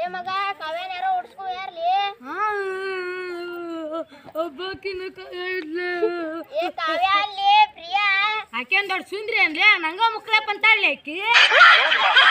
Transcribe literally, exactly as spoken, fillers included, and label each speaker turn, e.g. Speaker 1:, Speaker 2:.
Speaker 1: ಲೇ ಮಗ ಕಾವ್ಯಾನ ಯಾರೋ ಓಡಿಸ್ಕೊ ಯಾರ್ಲಿ
Speaker 2: ಒಬ್ಬಾಕಿನ ಕಾಯ್ಲೆ
Speaker 1: ಏ ಕಾವ್ಯ ಅಲ್ಲಿ ಪ್ರಿಯಾ
Speaker 2: ಆಕೆ ದೊಡ್ಡ ಸುಂದ್ರಿ ಅನ್ಲೇ ನಂಗ ಮುಕ್ಳಪ್ಪ ಅಂತಾಳ್ಲಿ ಆಕಿ